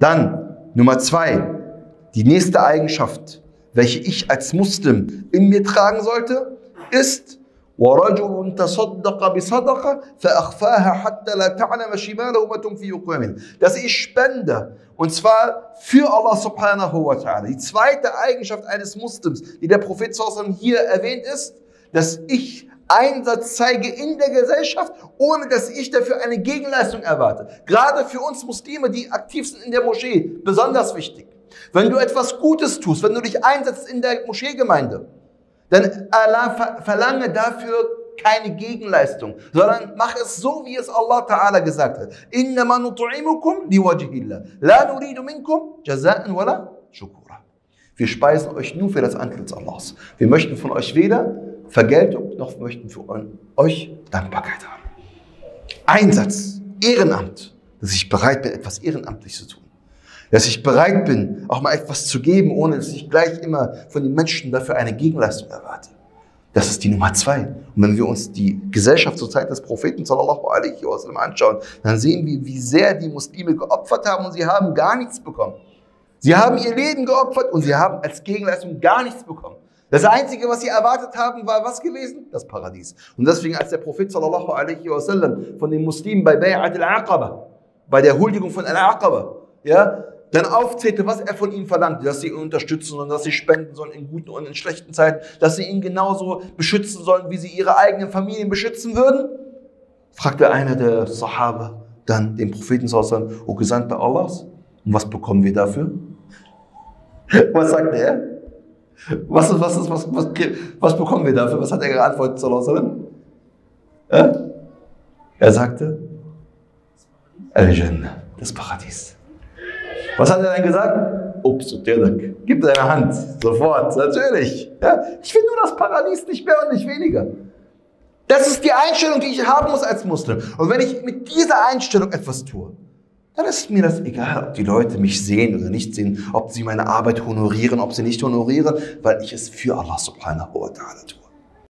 Dann Nummer 2, die nächste Eigenschaft, welche ich als Muslim in mir tragen sollte, ist وَرَجُلٌ تَصَدَّقَ بِصَدَقَةٍ فَأَخْفَاهَا حَتَّى لَا تَعْلَمَ شِمَالَهُ مَا تُنْفِقُ يَمِينُهُ. Dass ich spende, und zwar für Allah subhanahu wa ta'ala. Die zweite Eigenschaft eines Muslims, die der Prophet sallallahu alaihi wasallam hier erwähnt, ist, dass ich Einsatz zeige in der Gesellschaft, ohne dass ich dafür eine Gegenleistung erwarte. Gerade für uns Muslime, die aktiv sind in der Moschee, besonders wichtig. Wenn du etwas Gutes tust, wenn du dich einsetzt in der Moscheegemeinde, dann verlange dafür keine Gegenleistung, sondern mach es so, wie es Allah Ta'ala gesagt hat. Innama nut'imukum liwajhillah, la nuridu minkum jaza'an wala shukura. Wir speisen euch nur für das Antlitz Allahs. Wir möchten von euch weder Vergeltung, noch möchten für euch Dankbarkeit haben. Einsatz, Ehrenamt, dass ich bereit bin, etwas ehrenamtlich zu tun. Dass ich bereit bin, auch mal etwas zu geben, ohne dass ich gleich immer von den Menschen dafür eine Gegenleistung erwarte. Das ist die Nummer 2. Und wenn wir uns die Gesellschaft zur Zeit des Propheten sallallahu alaihi wasallam anschauen, dann sehen wir, wie sehr die Muslime geopfert haben und sie haben gar nichts bekommen. Sie haben ihr Leben geopfert und sie haben als Gegenleistung gar nichts bekommen. Das Einzige, was sie erwartet haben, war was gewesen? Das Paradies. Und deswegen, als der Prophet sallallahu alaihi wasallam von den Muslimen bei Bay'at al-Aqaba, bei der Huldigung von al-Aqaba, ja, dann aufzählte, was er von ihnen verlangte, dass sie ihn unterstützen und dass sie spenden sollen in guten und in schlechten Zeiten, dass sie ihn genauso beschützen sollen, wie sie ihre eigenen Familien beschützen würden, fragte einer der Sahaba dann den Propheten sallallahu alaihi wasallam: O Gesandter Allahs, und was bekommen wir dafür? Was sagte er? Was bekommen wir dafür? Was hat er geantwortet, sallallahu alaihi wasallam? Er sagte: Al-Jannah, das Paradies. Was hat er dann gesagt? Ups, und der sagt: Gib deine Hand, sofort, natürlich. Ja, ich will nur das Paradies, nicht mehr und nicht weniger. Das ist die Einstellung, die ich haben muss als Muslim. Und wenn ich mit dieser Einstellung etwas tue, dann ist mir das egal, ob die Leute mich sehen oder nicht sehen, ob sie meine Arbeit honorieren, ob sie nicht honorieren, weil ich es für Allah subhanahu wa ta'ala tue.